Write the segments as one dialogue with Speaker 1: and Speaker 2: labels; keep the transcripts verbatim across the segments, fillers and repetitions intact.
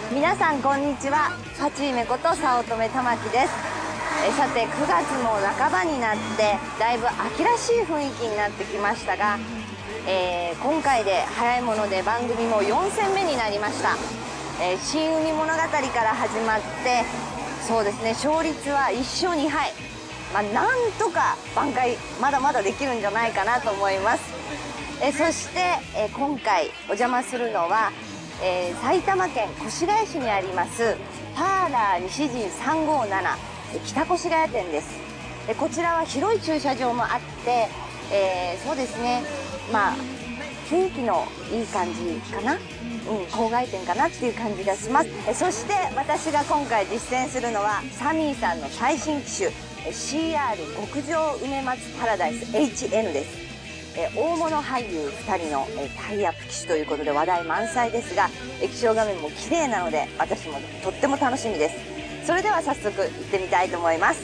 Speaker 1: 皆さんこんにちは。パチーメこと早乙女玉木です。えさてくがつも半ばになってだいぶ秋らしい雰囲気になってきましたが、えー、今回で早いもので番組もよんせんめになりました。えー、新海物語から始まって、そうですね、勝率はいっしょうにはい、まあ、なんとか挽回まだまだできるんじゃないかなと思います。えー、そして、えー、今回お邪魔するのは、えー、埼玉県越谷市にありますパーラー西陣さんごーなな北越谷店です。えー、こちらは広い駐車場もあって、えー、そうですね、まあ雰囲気のいい感じかな、うん、郊外店かなっていう感じがします。えそして私が今回実践するのはサミーさんの最新機種 シーアール 極上梅松パラダイス エイチエヌ です。え大物俳優ふたりのえタイアップ機種ということで話題満載ですが、液晶画面も綺麗なので私もとっても楽しみです。それでは早速行ってみたいと思います。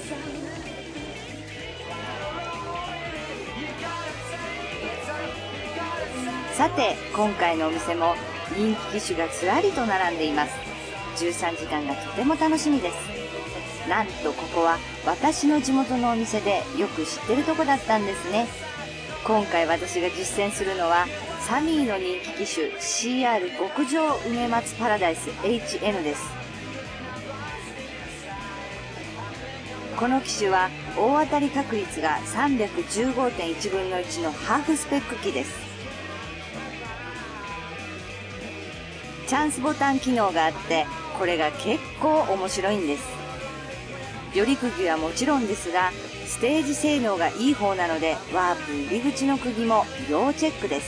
Speaker 1: さて今回のお店も人気機種がずらりと並んでいます。じゅうさんじかんがとても楽しみです。なんとここは私の地元のお店でよく知ってるとこだったんですね。今回私が実践するのはサミーの人気機種 シーアール 極上梅松パラダイス エイチエヌ です。この機種は大当たり確率が さんびゃくじゅうごてんいちぶんのいちのハーフスペック機です。チャンスボタン機能があってこれが結構面白いんです。寄り釘はもちろんですがステージ性能がいい方なのでワープ入り口の釘も要チェックです。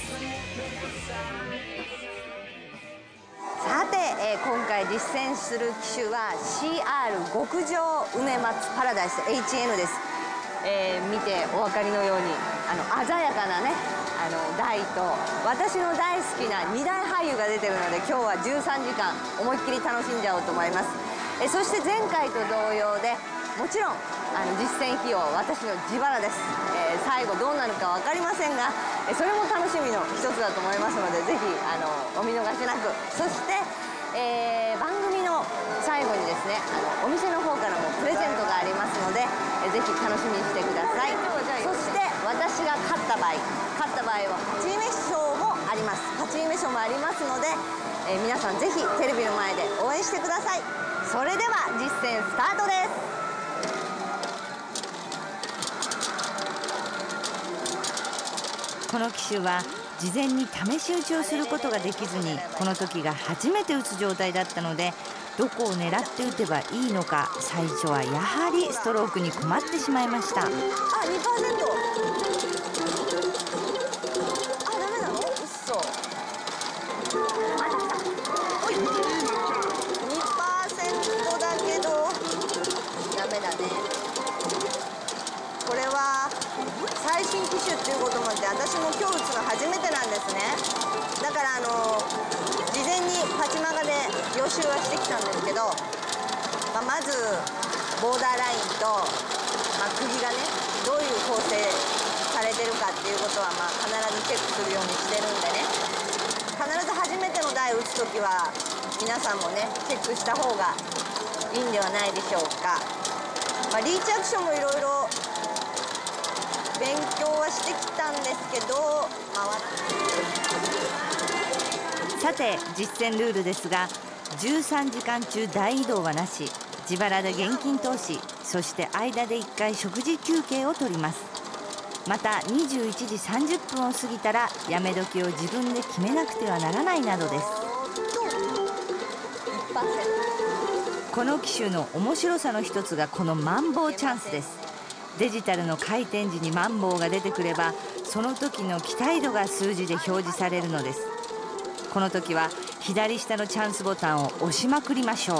Speaker 1: さて、えー、今回実践する機種は シーアール 極上梅松パラダイス エイチエヌ です。えー、見てお分かりのようにあの鮮やかなねあの台と私の大好きなにだい俳優が出てるので今日はじゅうさんじかん思いっきり楽しんじゃおうと思います。えそして前回と同様でもちろんあの実践費用私の自腹です。えー、最後どうなるか分かりませんがえそれも楽しみの一つだと思いますのでぜひあのお見逃しなく。そして、えー、番組の最後にですねあのお店の方からもプレゼントがありますのでえぜひ楽しみにしてください。そして私が勝った場合勝った場合はパチーメ賞もあります。パチーメ賞もありますので、えー、皆さんぜひテレビの前で応援してください。それでは実践スタートです。この機種は事前に試し打ちをすることができずにこの時が初めて打つ状態だったのでどこを狙って打てばいいのか最初はやはりストロークに困ってしまいました。あ、にパーセント。あ、ダメなの？うっそ。あ、来た。おい。にパーセントだけどダメだね。これは最新機種っていうこともあって私も今日打つの初めてなんですね。だからあの事前にパチマガで予習はしてきたんですけど、まあ、まずボーダーラインと、まあ、釘がねどういう構成されてるかっていうことは、まあ、必ずチェックするようにしてるんでね、必ず初めての台打つ時は皆さんもねチェックした方がいいんではないでしょうか。まあ、リーチアクションもいろいろ勉強はしてきたんですけど回ってさて実践ルールですがじゅうさんじかん中大移動はなし、自腹で現金投資、そして間でいっかい食事休憩を取ります。またにじゅういちじさんじゅっぷんを過ぎたらやめ時を自分で決めなくてはならないなどです。この機種の面白さの一つがこのマンボウチャンスです。デジタルの回転時にマンボウが出てくればその時の期待度が数字で表示されるのです。この時は左下のチャンスボタンを押しまくりましょう。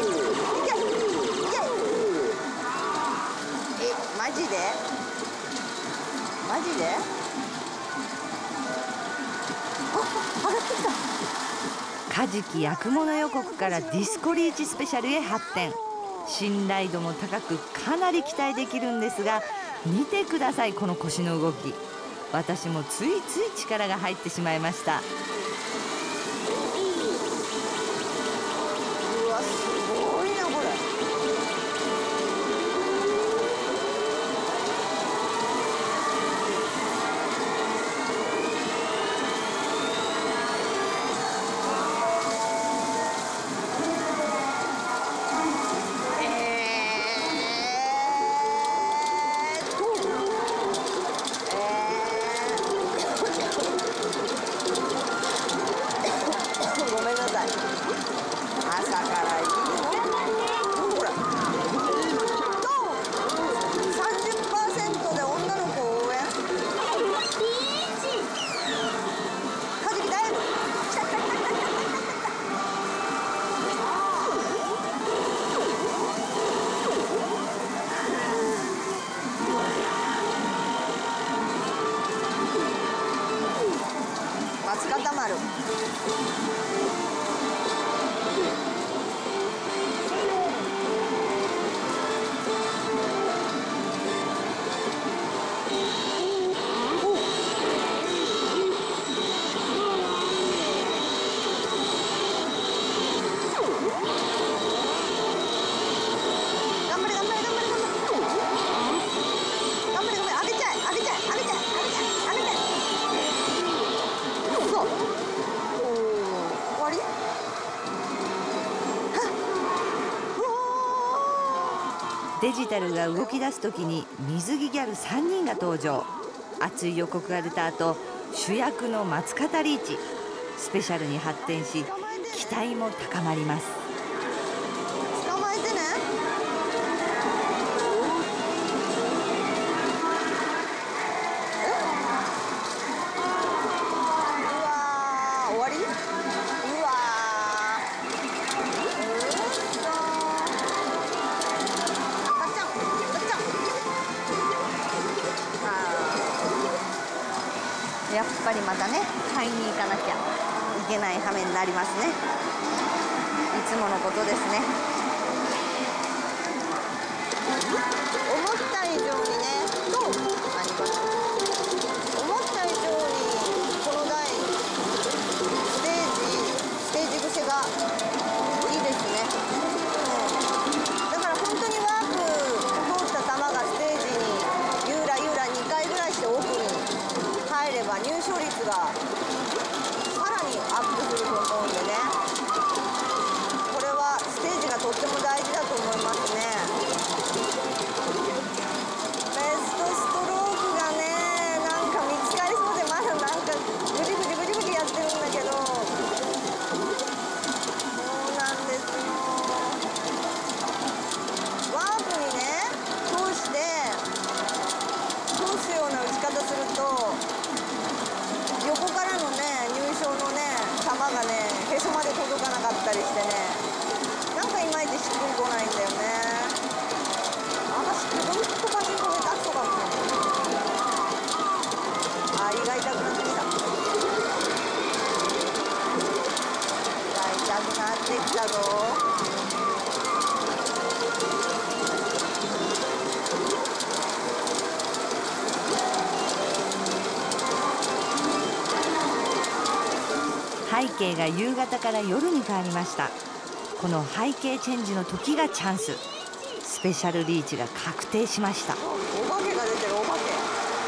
Speaker 2: え、マジでマジであ、上がってきた。
Speaker 1: カジキ焼くもの予告からディスコリーチスペシャルへ発展。信頼度も高くかなり期待できるんですが、見てくださいこの腰の動き。私もついつい力が入ってしまいました。
Speaker 2: うわ、すごいなこれ。ごめんなさい。朝からいいの。ほら。さんじゅっパーセントで女の子応援。カジキダイブ。来た来た来た来た来た来た。松方丸。
Speaker 3: デジタルが動き出す時に水着ギャルさんにんが登場。熱い予告が出た後、主役の松方リーチスペシャルに発展し、期待も高まります。
Speaker 2: 捕まえてね。うわー、終わり？うわー、うっそー。ガッチャンガッチャン。
Speaker 1: あー、やっぱりまたね買いに行かなきゃいけない羽目になりますね。いつものことですね。
Speaker 2: 思った以上にね、そうあります。思った以上にこの台ステージステージ癖がいいですね。うん、だから本当にワープ通った球がステージにゆらゆらにかいぐらいして奥に入れば入賞率がさらにアップすると思うんでね、これはステージがとっても大事だと思いますね。ベストストロークがね、なんか見つかりそうでまだなんかグリグリグリグリやってるんだけど、そうなんですよ。ワープにね通して通すような打ち方すると横からのね入賞のね球がねへそまで届かなかったりしてね、なんかいまいちしっくりこないんだよね。私ってほんとパチンコ下手くそかもしれない。あ、胃が痛くなってきた。胃が痛くなってきたぞ。
Speaker 3: 背景が夕方から夜に変わりました。この背景チェンジの時がチャンス。スペシャルリーチが確定しました。
Speaker 2: お化けが出てる、お化け。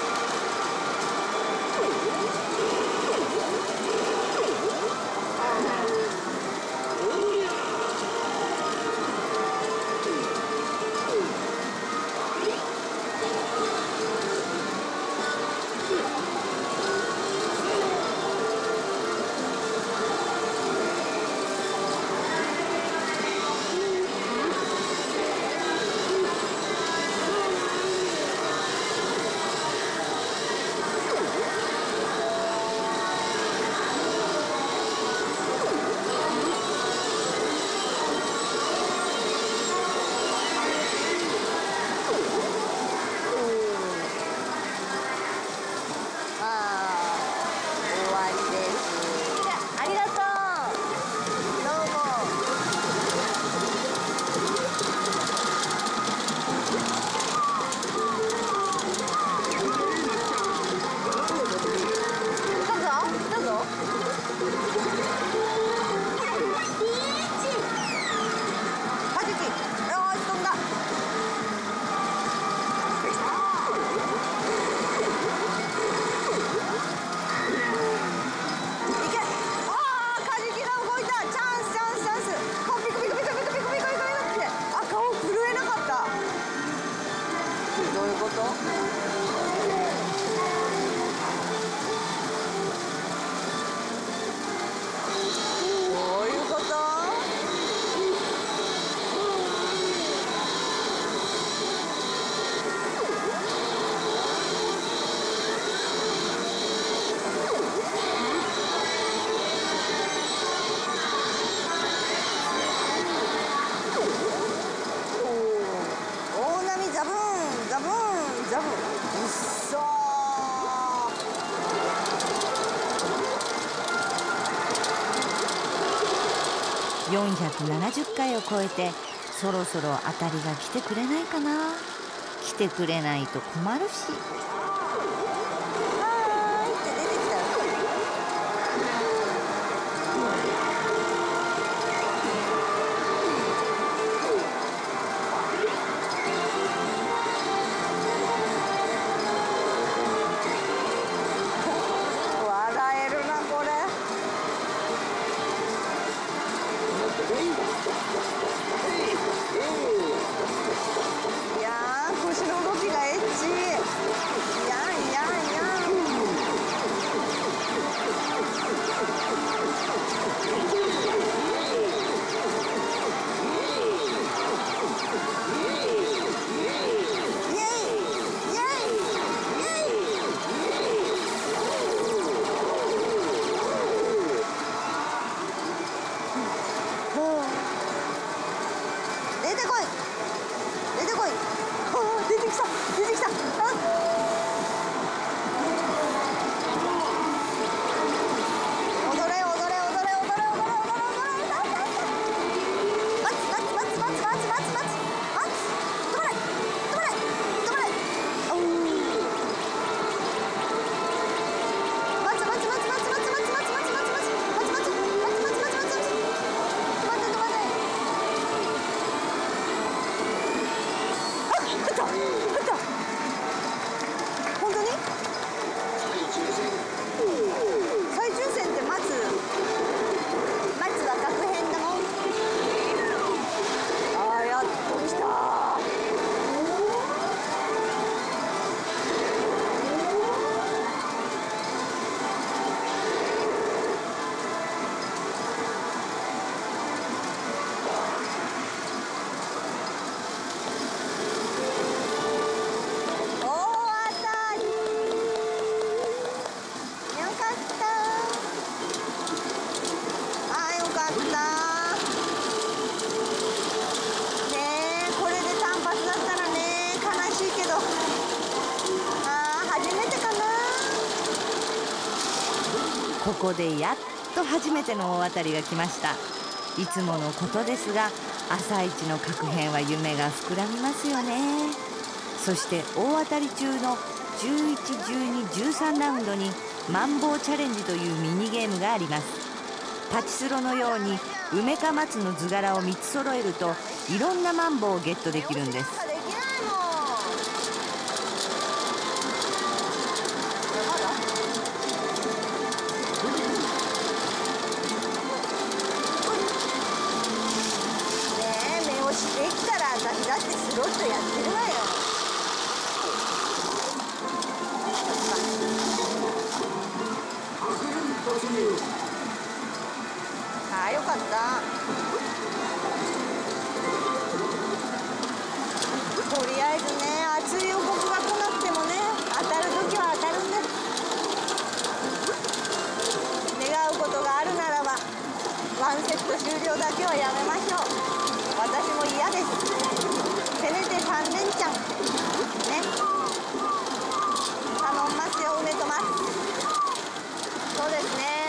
Speaker 3: よんひゃくななじゅっかいを超えて、そろそろ当たりが来てくれないかな。来てくれないと困るし。
Speaker 2: はーいって出てきたよ。笑えるなこれ。
Speaker 3: ここでやっと初めての大当たりが来ました。いつものことですが、朝一の確変は夢が膨らみますよね。そして大当たり中のじゅういち、じゅうに、じゅうさんラウンドにマンボウチャレンジというミニゲームがあります。パチスロのように梅か松の図柄をみっつ揃えるといろんなマンボウをゲットできるんです。
Speaker 2: できないもん。できたら私だってスロットやってるわよ。ああよかった。とりあえずね、熱い予告が来なくてもね、当たる時は当たるんです。願うことがあるならばワンセット終了だけはやめましょう。私も嫌です。せめてさん連チャンね、頼んますよ、梅と松。そうですね、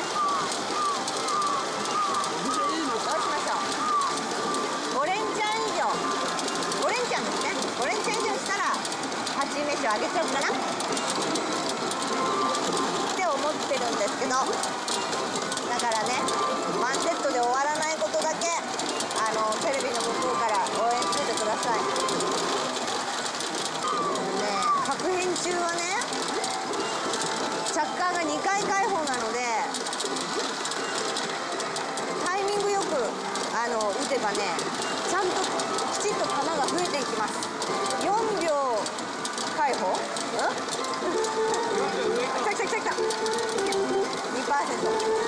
Speaker 2: どうしましょう。ご連チャン以上、ご連チャンですね、ご連チャン以上したらはち飯をあげちゃおうかなって思ってるんですけど、だからね、ワンセットで終わらないことだけあのテレビの向こうから応援しててくださいね。え確変中はね、チャッカーがにかい開放なのでタイミングよくあの打てばね、ちゃんときちっと球が増えていきます。よんびょう開放、うん来た来た来た来た にパーセント。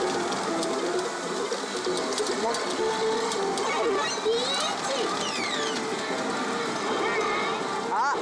Speaker 2: あ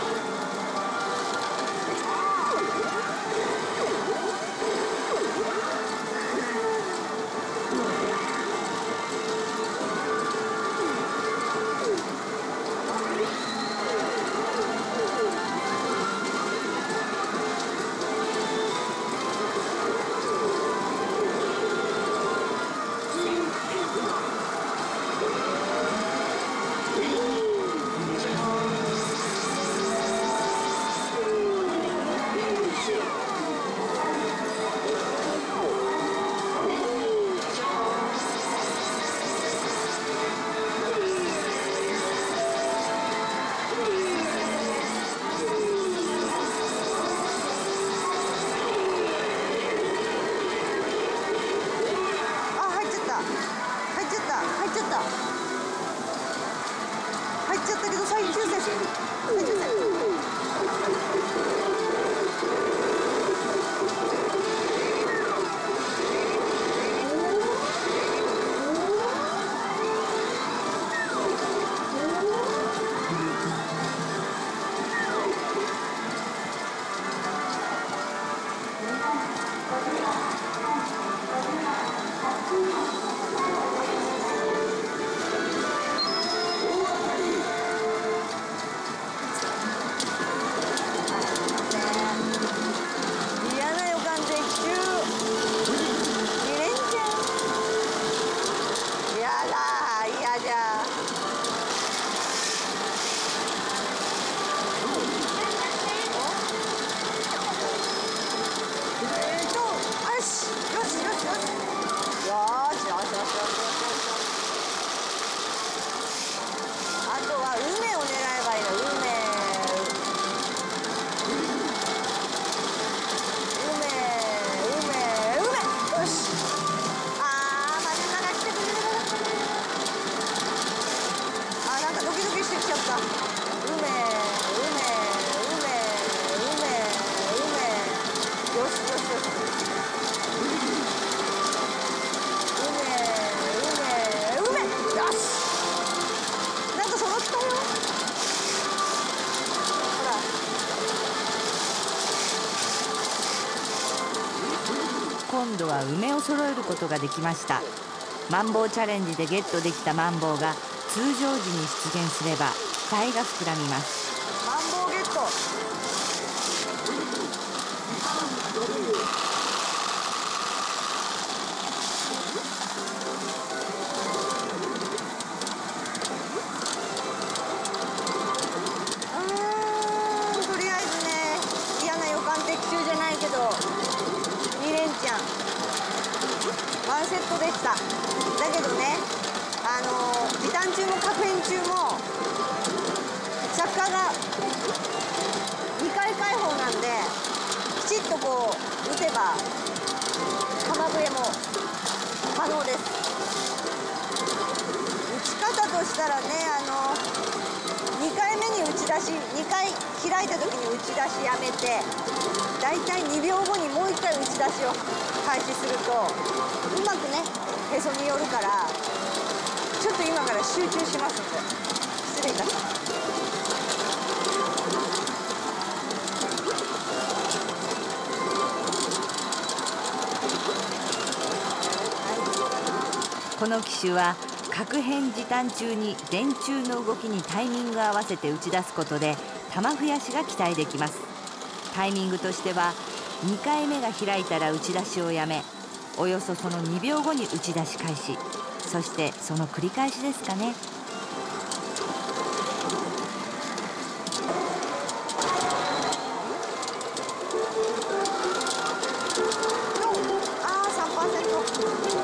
Speaker 2: 入っちゃったけど最終戦最終戦
Speaker 3: 今度は梅を揃えることができました。マンボウチャレンジでゲットできたマンボウが通常時に出現すれば期待が膨らみます。
Speaker 2: マンボウゲット。 を打てば浜笛も可能です。打ち方としたらね、あのにかいめに打ち出し、にかい開いた時に打ち出しやめて、だいたいにびょうごにもういっかい打ち出しを開始するとうまくねへそに寄るから、ちょっと今から集中しますので失礼いたします。
Speaker 3: この機種は各辺時短中に電柱の動きにタイミングを合わせて打ち出すことで弾増やしが期待できます。タイミングとしてはにかいめが開いたら打ち出しをやめ、およそそのにびょうごに打ち出し開始、そしてその繰り返しですかね。
Speaker 2: あー さんパーセント。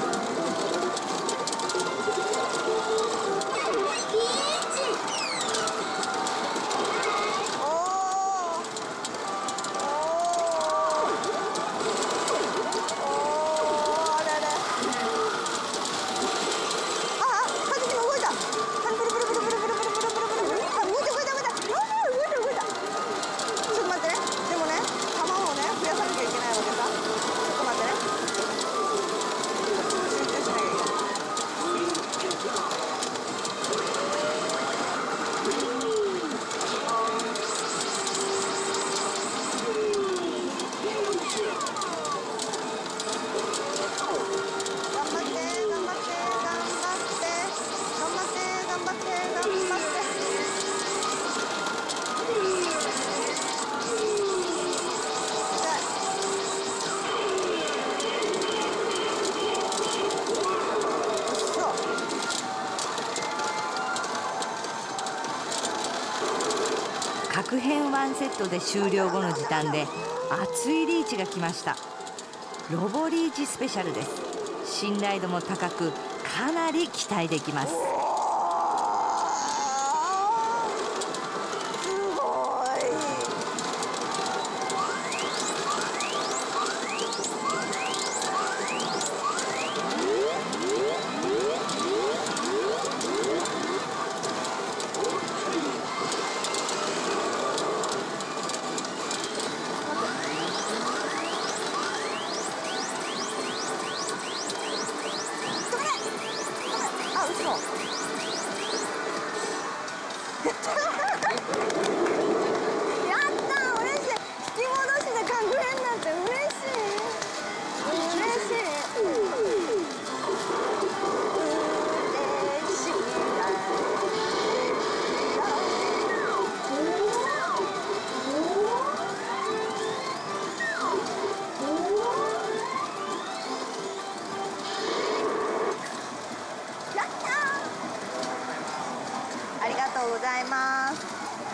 Speaker 3: 各辺ワンセットで終了後の時短で熱いリーチが来ました。ロボリーチスペシャルです。信頼度も高くかなり期待できます。
Speaker 2: ありがとうございます。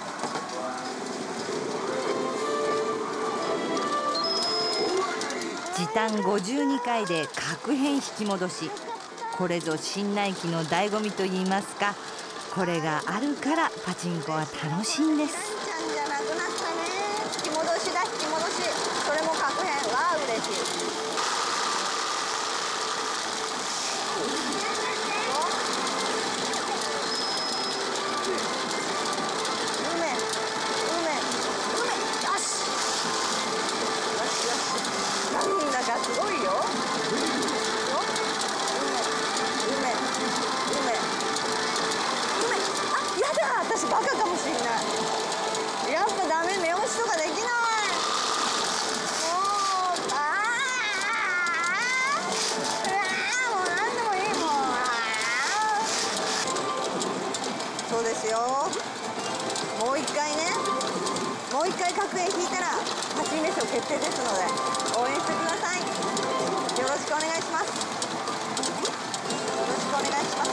Speaker 3: 時短ごじゅうにかいで各辺引き戻し、これぞ新ナイキの醍醐味といいますか、これがあるからパチンコは楽しいんです。
Speaker 2: ちゃんじゃなくなったね。引き戻しだ、引き戻し。それも各辺は嬉しい。すごいよ。よ。梅、梅、梅。梅。あ、やだ。私バカかもしれない。やっぱダメ。目押しとかできない。もう、ああ。うわもう何でもいいもん。そうですよ。もう一回ね。もう一回各辺引いたら勝ち目賞決定ですので応援してください。よろしくお願いします。よろしくお願いします。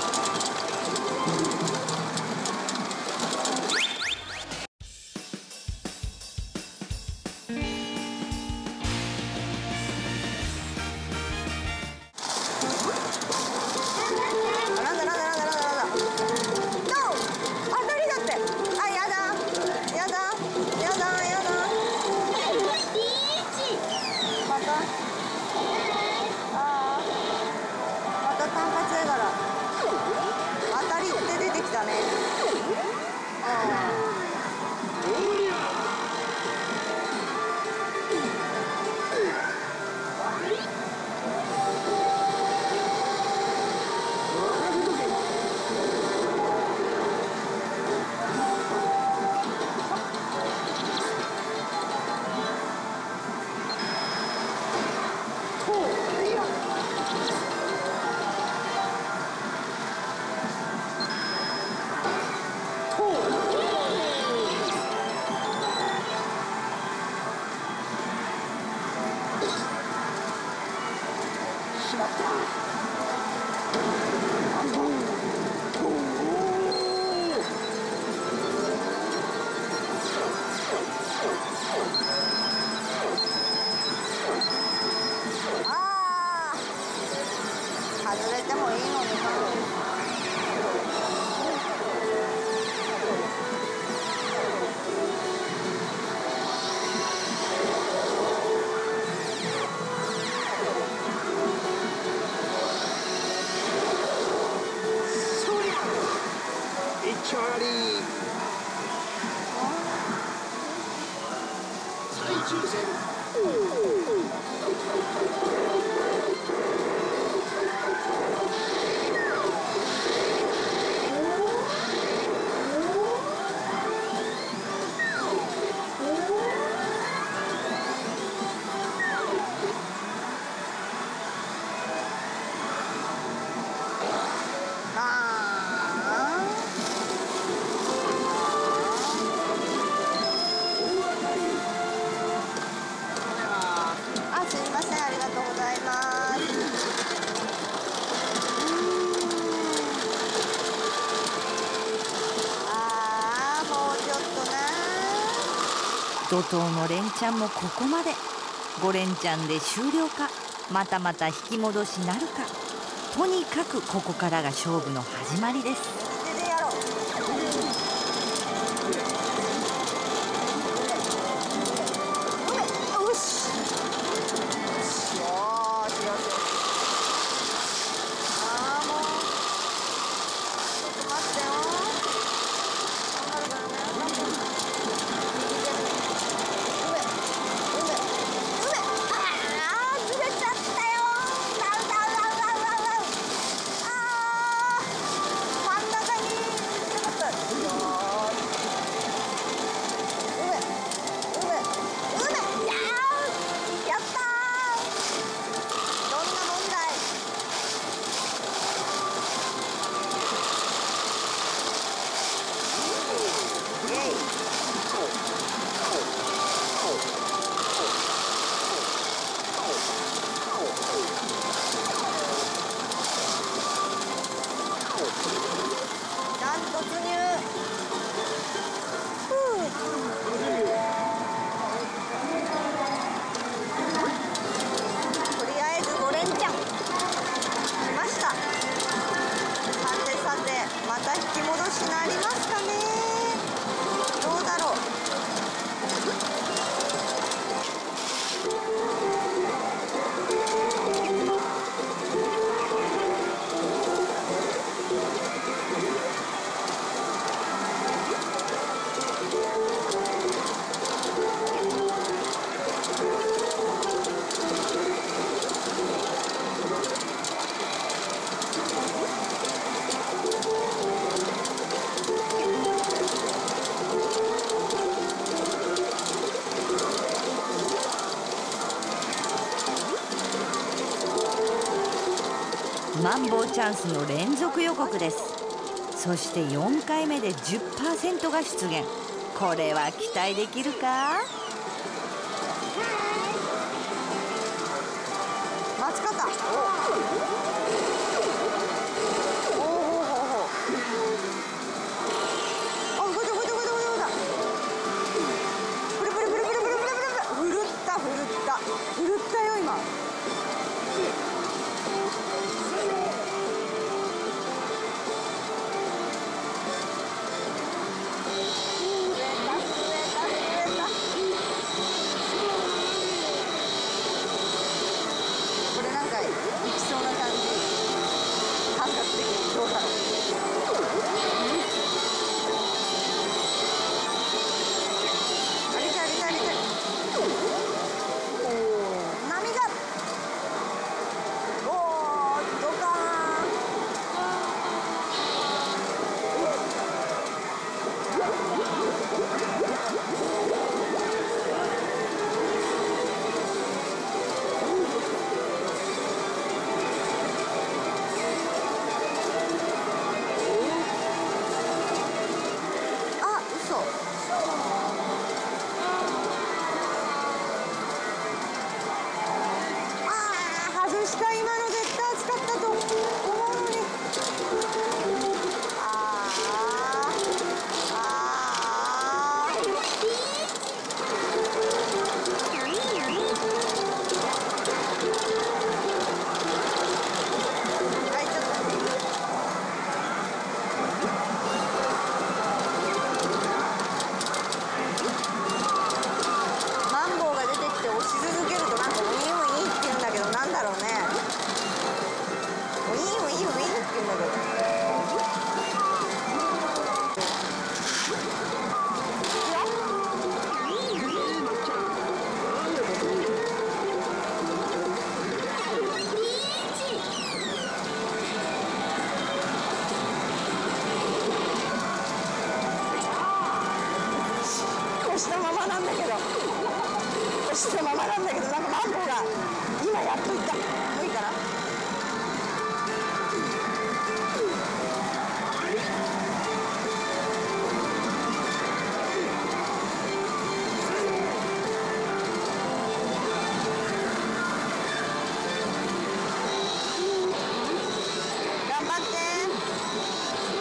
Speaker 2: あ、なんだなんだなんだなんだなんだ。ノー！当たりだって。あ、やだ。やだ。やだやだ。
Speaker 3: 一頭の連チャンもここまで。ご連チャンで終了か、またまた引き戻しなるか。とにかくここからが勝負の始まりです。
Speaker 2: 手でやろう。よしよしよしよし。ああもうちょっと待ってよ。頑張るからね。上上上。ああずれちゃったよ。ダウダウダウダウダウダウ。ああ真ん中に引っかかった。よーし。上上上。やーやったー。どんな問題。イエイ。ちゃん突入。ふう。とりあえずご連チャンしました。さてさてまた引き戻しなりますかね。どうだろう。
Speaker 3: マンボウチャンスの連続予告です。そしてよんかいめで じゅっパーセント が出現。これは期待できるか。
Speaker 2: 待ち方。おおほうほうほう。あ、動いた動いた動いた動いた動いた。プルプルプルプルプルプルプルプル。ふるったふるったふるったよ今。これなんかいきそうな感じ。感覚的にどうだろう。ありたいありたいありたい。おお波が。おおドカーン。あ、嘘。ああ、外した。今の絶対使ったと思うのに。ああ。ああ。はい、ちょっと。マンボウが出てきて押し続けるとなんかウィンウィンって言うんだけど、なんだろうね。ウィンウィンウィンって言うんだけど。押したままなんだけど押したままなんだけどなんかマンボウが今やっといった。もういいかな。頑張って。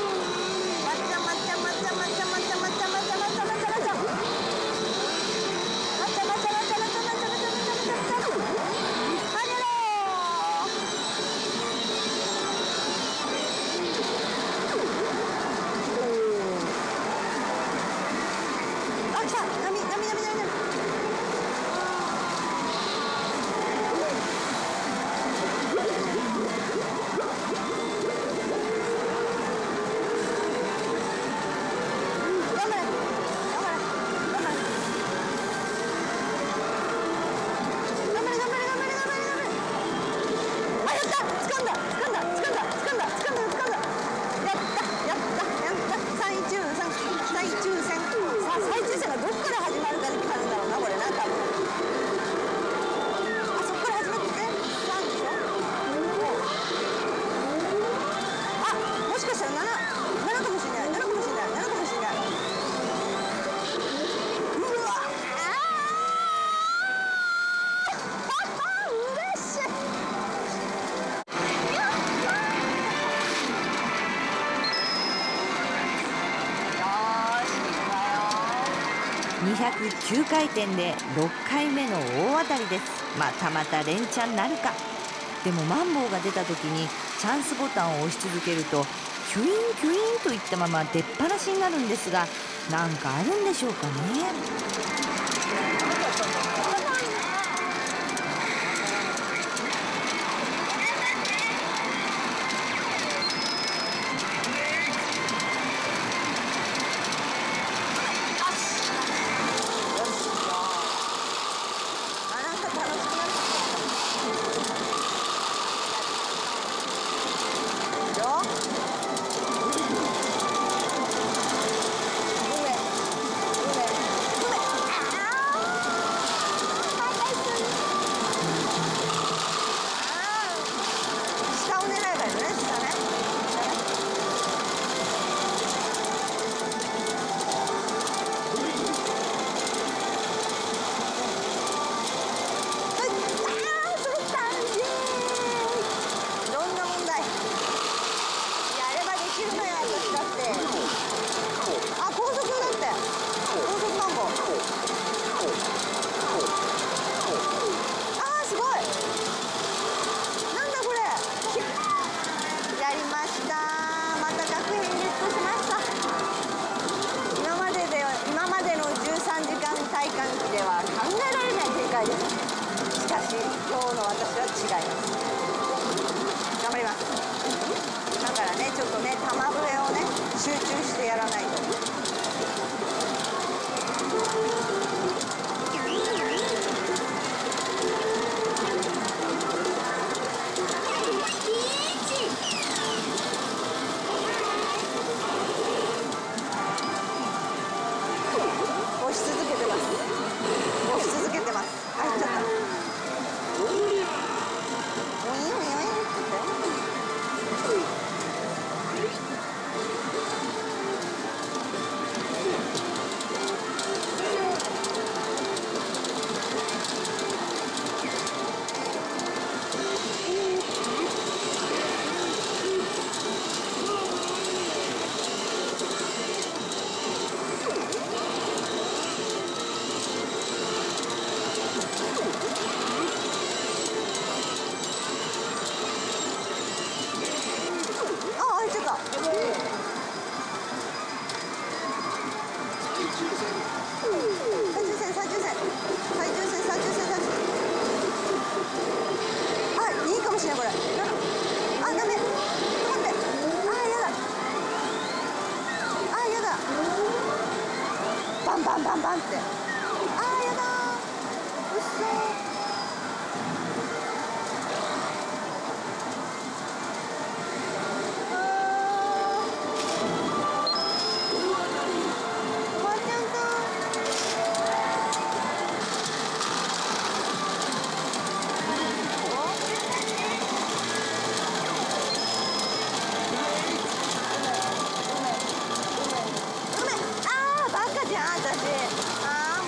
Speaker 2: まっちゃまっちゃまっちゃまっちゃまっちゃまっちゃまっちゃまっちゃまっちゃまっちゃ。
Speaker 3: にひゃくきゅうかいてんでろっかいめの大当たりです。またまた連チャンなるか。でもマンボウが出た時にチャンスボタンを押し続けるとキュインキュインといったまま出っ放しになるんですが、なんかあるんでしょうかね。
Speaker 2: しかし今日の私は違います。頑張ります。だからねちょっとね玉笛をね集中してやらないと。押し続けてます。押し続けてます。入っちゃった。ウィンウィンウィンってバンバンバンバンって。あーやだー。うっそー。あー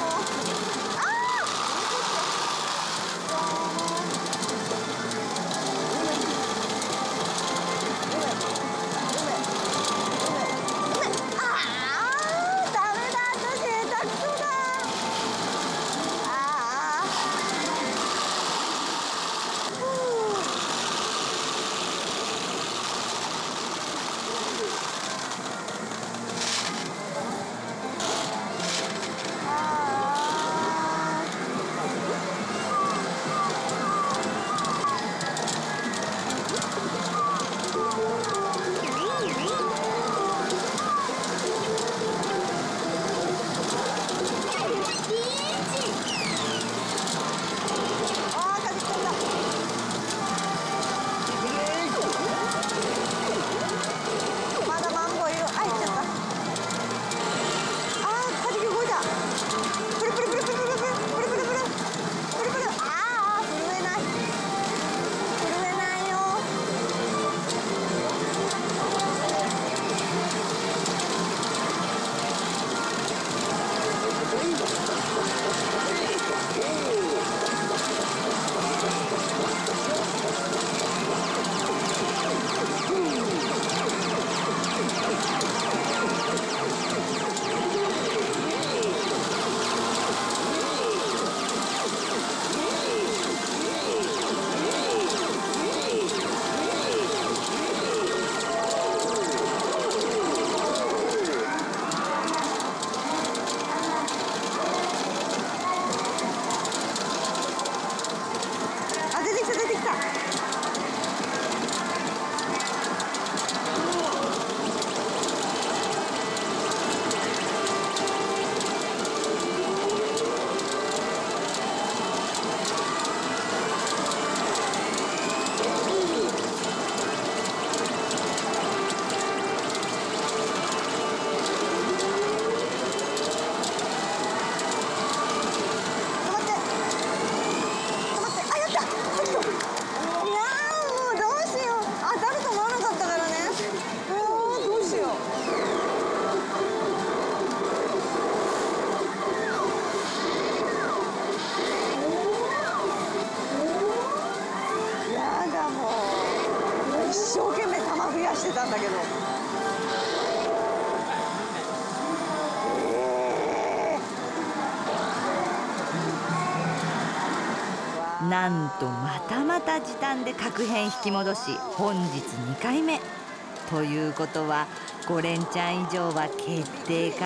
Speaker 3: なんとまたまた時短で確変引き戻し、本日にかいめということはご連チャン以上は決定か。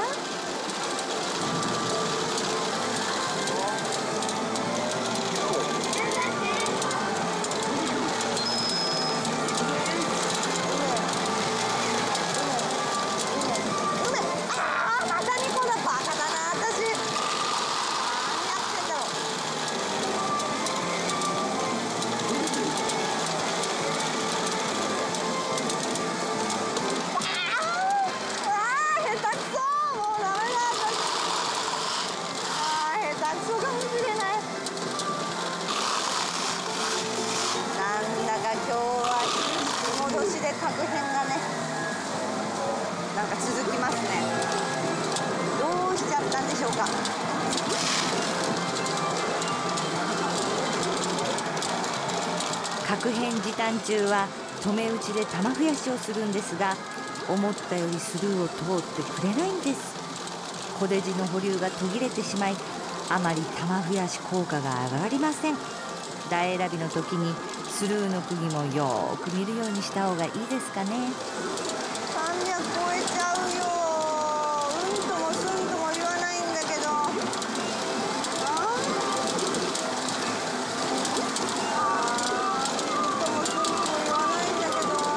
Speaker 2: 確変がね、なんか続きますね。どうしちゃったんでしょうか。
Speaker 3: 確変時短中は止め打ちで玉増やしをするんですが、思ったよりスルーを通ってくれないんです。小デジの保留が途切れてしまい、あまり玉増やし効果が上がりません。台選びの時にスルーの釘もよーく見るようにした方がいいですかね。
Speaker 2: さんびゃく超えちゃうよ。うんともすんとも言わないんだけど。ああ、うんともすんとも言わないんだけど。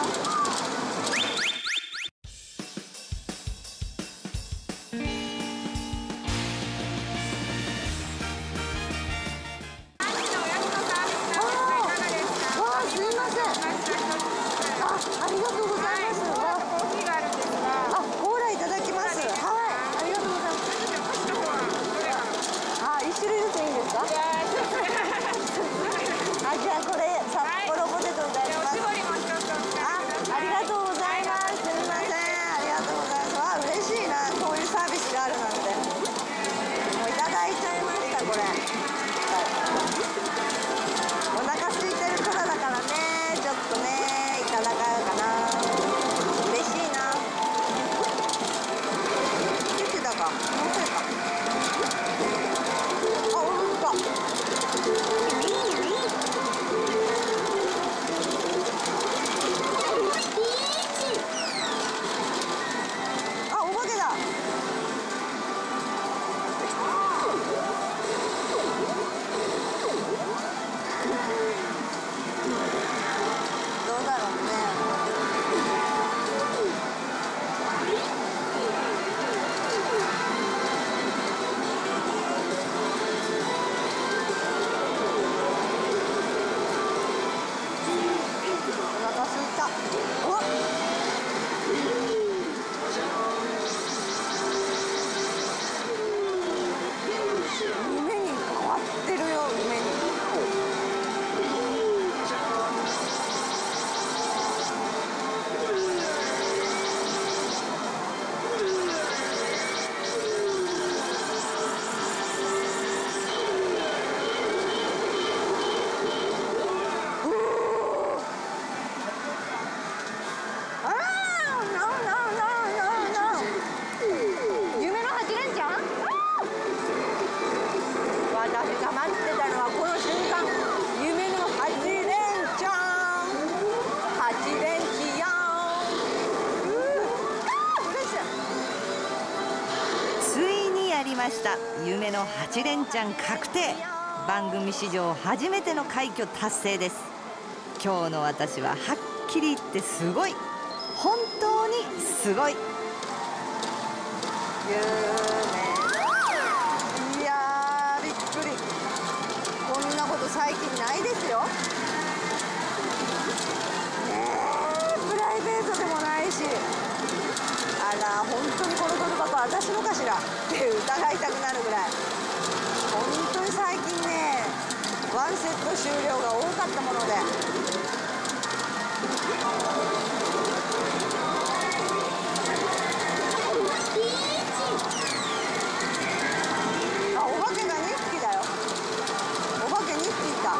Speaker 2: ありがとうございます。あ、コーラいただきます。はい、ありがとうございます。あ、一種類ずついいんですか？あ、じゃあこれ札幌ポテトいただきます。あ、ありがとうございます。すみません、ありがとうございます。わ、嬉しいな、こういうサービスがあるなんて。もういただいちゃいましたこれ。お腹空いてるからだからね、ちょっとね、いただこうかな。嬉しいな。いつだか、もうちょいか。あ、ほんとだ。あ、お化けだ。どうだろうね。お腹すいた。お、夢に変わってるよ、夢に。あー、no, no, no, no, no. 夢のはち連チャン？私が待ってたのはこの瞬間。夢のはち連チャン。はち連チャン。うー、あー、嬉しい。
Speaker 3: ついにやりました。夢のはち連チャン確定。番組史上初めての快挙達成です。今日の私ははっきり言ってすごい、本当にすごい。
Speaker 2: 夢の、いやー、びっくり。こんなこと最近ないですよ。ねえ、プライベートでもないし。あら、本当にこのドル箱私のかしらって疑いたくなるぐらい。本当に最近ね、ワンセット終了が多かったもので。あ、お化けがにひきだよ。お化けにひきいた。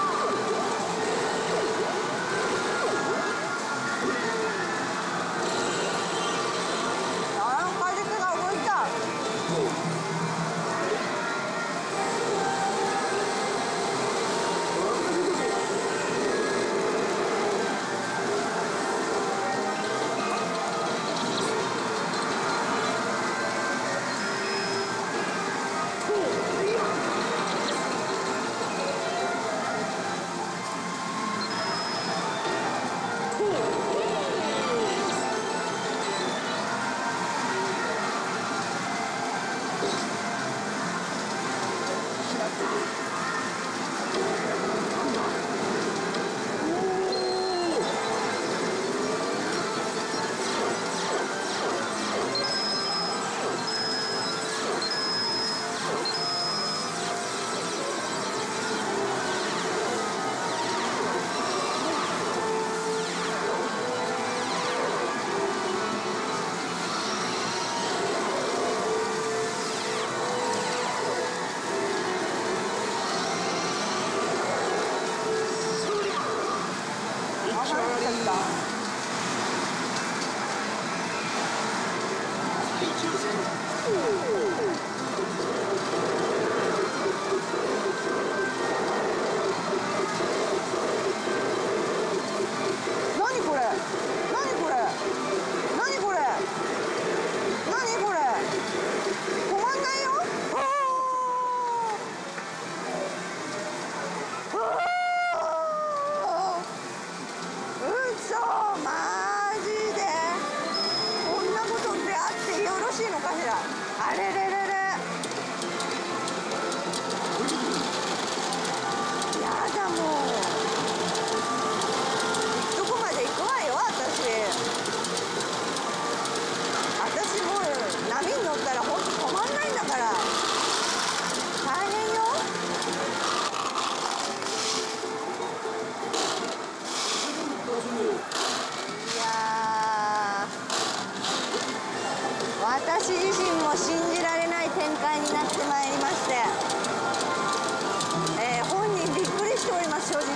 Speaker 2: あー、カジキが動いた。うかしら。あれれれれ。やだもう。どこまで行くわよ私。私もう波に乗ったら本当止まんないんだから。大変よ。いやー、私自身も信じられない展開になってまいりまして、えー、本人びっくりしております、正直。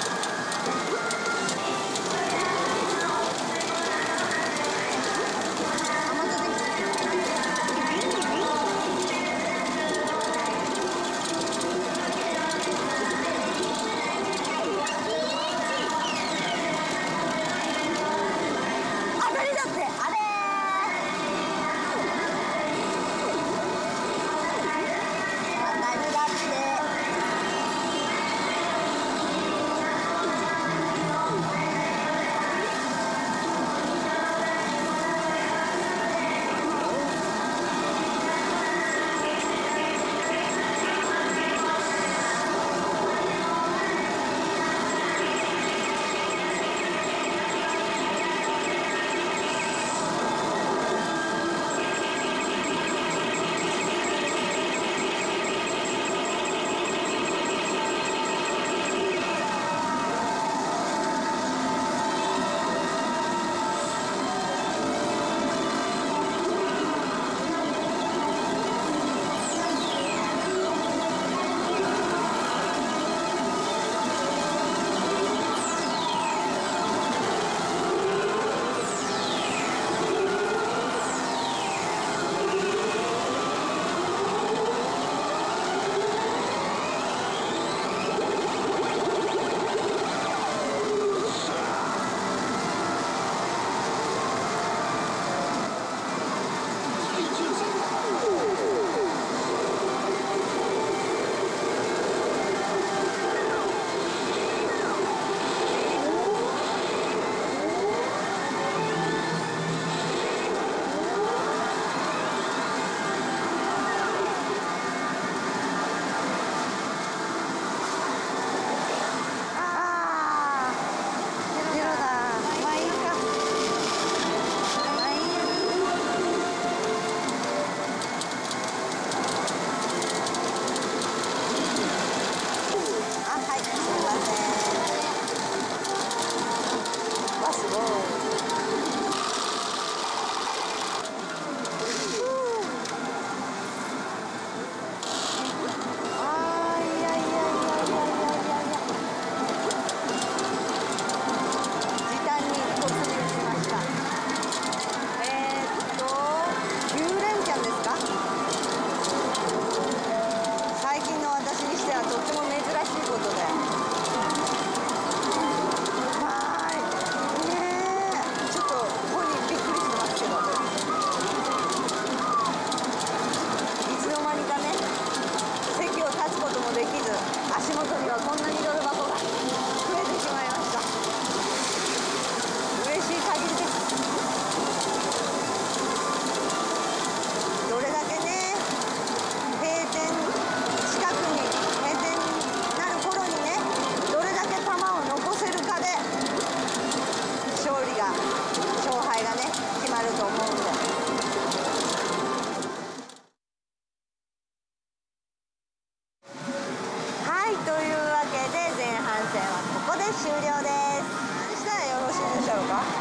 Speaker 2: 終了です。したらよろしいでしょうか。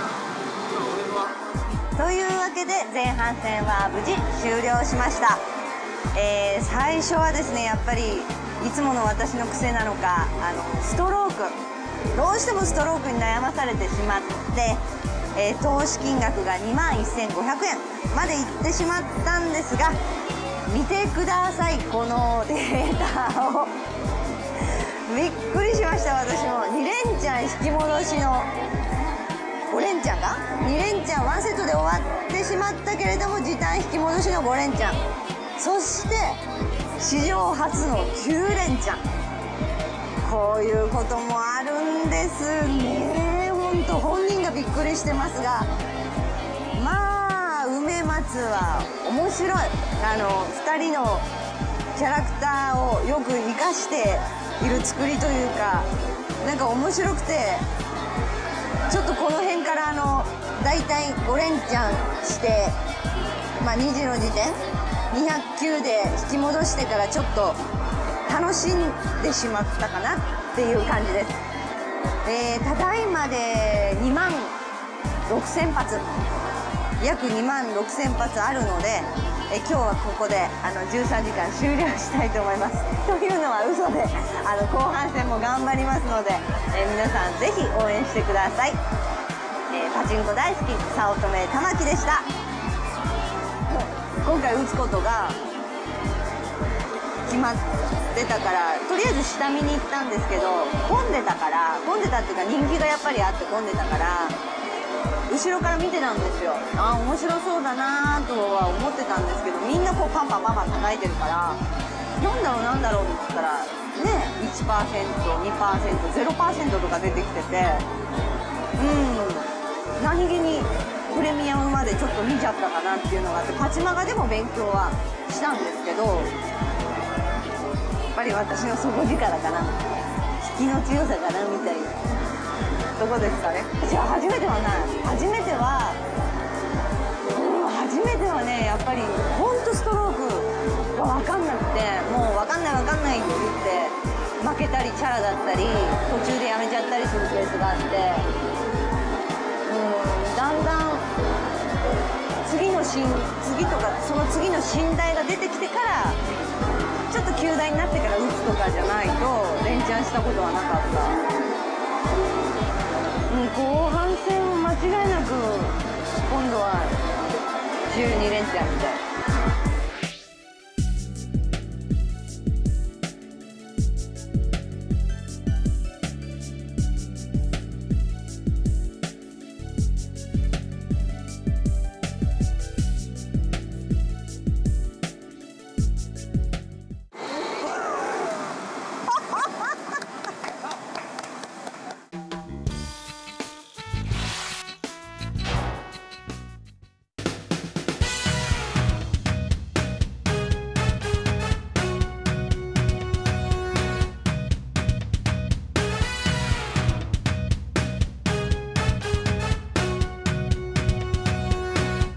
Speaker 2: というわけで前半戦は無事終了しました。えー、最初はですねやっぱりいつもの私の癖なのかあのストロークどうしてもストロークに悩まされてしまって、えー、投資金額がにまんせんごひゃくえんまでいってしまったんですが、見てくださいこのデータをびっくりしました。私もに連チャン引き戻しのご連チャンかに連チャンワンセットで終わってしまったけれども時短引き戻しのご連チャン、そして史上初のきゅう連チャン、こういうこともあるんですね。本当本人がびっくりしてますが、まあ埋めま夏は面白い。あのふたりのキャラクターをよく生かしている作りというか、なんか面白くて、ちょっとこの辺からあのだいたいご連チャンして、まあ、にじの時点にひゃくきゅうで引き戻してからちょっと楽しんでしまったかなっていう感じです。えー、ただいまでにまんろくせんぱつ、約にまんろくせんぱつあるので、え今日はここであのじゅうさんじかん終了したいと思います。というのは嘘で、あの後半戦も頑張りますので、え皆さんぜひ応援してください。えー、パチンコ大好き早乙女玉木でした。今回打つことが決まってたから、とりあえず下見に行ったんですけど、混んでたから混んでたっていうか人気がやっぱりあって混んでたから、後ろから見てたんですよ。ああ面白そうだなとは思ってたんですけど、みんなこうパンパンパンパン叩いてるから、なんだろうなんだろうって言ったらね、いちパーセント にパーセント ゼロパーセント とか出てきてて、うん何気にプレミアムまでちょっと見ちゃったかなっていうのがあって、パチマガでも勉強はしたんですけど、やっぱり私の底力かな、引きの強さかなみたいなどこですかね。じゃあ初めてはない。初めては、うん、初めてはね、やっぱりほんとストロークが分かんなくて、もう分かんない分かんないって言って負けたりチャラだったり途中でやめちゃったりするケースがあって、うんだんだん次の新次とかその次の新台が出てきてから、ちょっと旧台になってから打つとかじゃないと連チャンしたことはなかった。後半戦も間違いなく今度はじゅうに連チャンみたいな。